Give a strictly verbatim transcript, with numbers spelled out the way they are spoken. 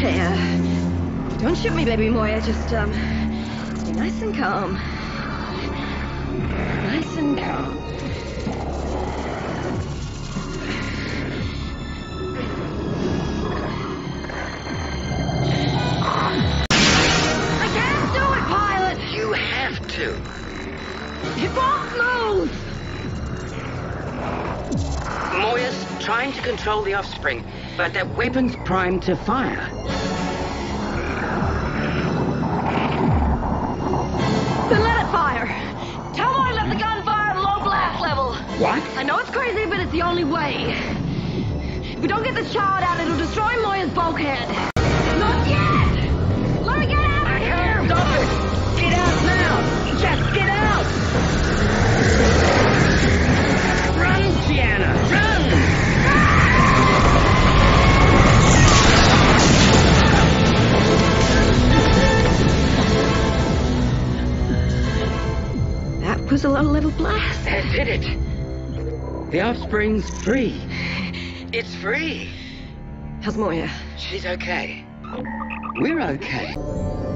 here. Don't shoot me, baby Moya. Just, um, stay nice and calm. Nice and calm. I can't do it, pilot! You have to. It won't move! Moya's trying to control the offspring, but their weapon's primed to fire. Then let it fire! Tell Moya let the gun fire at low blast level! What? I know it's crazy, but it's the only way. If we don't get this child out, it'll destroy Moya's bulkhead. Not yet! Let me get out of here! Stop it! Get out now! Just get out! Run, Gianna! Run! That was a low-level blast. That did it. The offspring's free. It's free. How's Moya? She's okay. We're okay.